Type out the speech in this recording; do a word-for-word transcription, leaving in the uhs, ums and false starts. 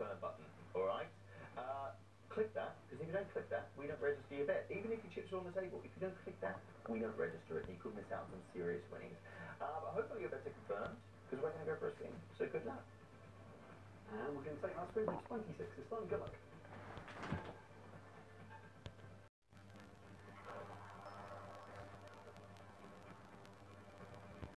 confirm button, alright? Uh, click that, because if you don't click that, we don't register your bet. Even if your chips are on the table, if you don't click that, we don't register it, and you could miss out on some serious winnings. Uh, but hopefully your bets are confirmed, because we're going to go for a spin, so good luck. And we're going to take our spin from twenty-six this time. Good luck.